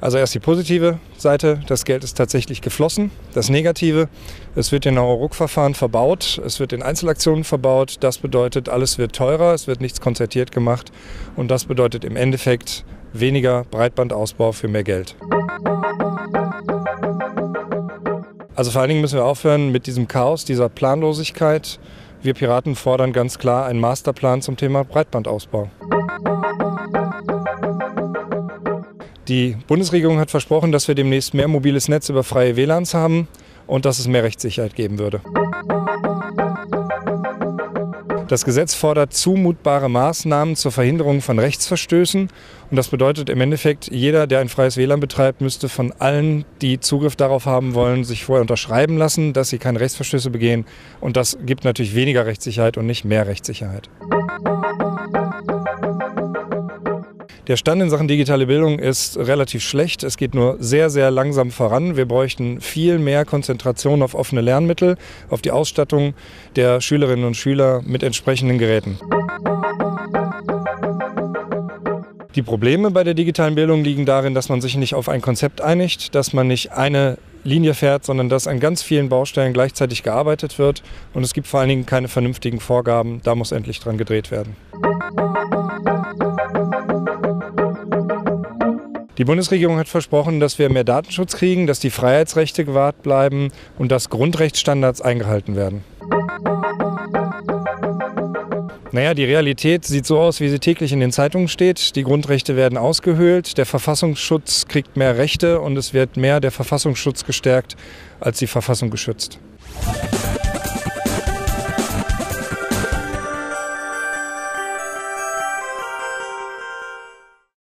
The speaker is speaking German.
Also erst die positive Seite, das Geld ist tatsächlich geflossen. Das Negative, es wird in Hauruck-Verfahren verbaut, es wird in Einzelaktionen verbaut. Das bedeutet, alles wird teurer, es wird nichts konzertiert gemacht und das bedeutet im Endeffekt weniger Breitbandausbau für mehr Geld. Also vor allen Dingen müssen wir aufhören mit diesem Chaos, dieser Planlosigkeit. Wir Piraten fordern ganz klar einen Masterplan zum Thema Breitbandausbau. Die Bundesregierung hat versprochen, dass wir demnächst mehr mobiles Netz über freie WLANs haben und dass es mehr Rechtssicherheit geben würde. Das Gesetz fordert zumutbare Maßnahmen zur Verhinderung von Rechtsverstößen. Und das bedeutet im Endeffekt, jeder, der ein freies WLAN betreibt, müsste von allen, die Zugriff darauf haben wollen, sich vorher unterschreiben lassen, dass sie keine Rechtsverstöße begehen. Und das gibt natürlich weniger Rechtssicherheit und nicht mehr Rechtssicherheit. Der Stand in Sachen digitale Bildung ist relativ schlecht. Es geht nur sehr, sehr langsam voran. Wir bräuchten viel mehr Konzentration auf offene Lernmittel, auf die Ausstattung der Schülerinnen und Schüler mit entsprechenden Geräten. Die Probleme bei der digitalen Bildung liegen darin, dass man sich nicht auf ein Konzept einigt, dass man nicht eine Linie fährt, sondern dass an ganz vielen Baustellen gleichzeitig gearbeitet wird. Und es gibt vor allen Dingen keine vernünftigen Vorgaben. Da muss endlich dran gedreht werden. Die Bundesregierung hat versprochen, dass wir mehr Datenschutz kriegen, dass die Freiheitsrechte gewahrt bleiben und dass Grundrechtsstandards eingehalten werden. Naja, die Realität sieht so aus, wie sie täglich in den Zeitungen steht. Die Grundrechte werden ausgehöhlt, der Verfassungsschutz kriegt mehr Rechte und es wird mehr der Verfassungsschutz gestärkt als die Verfassung geschützt.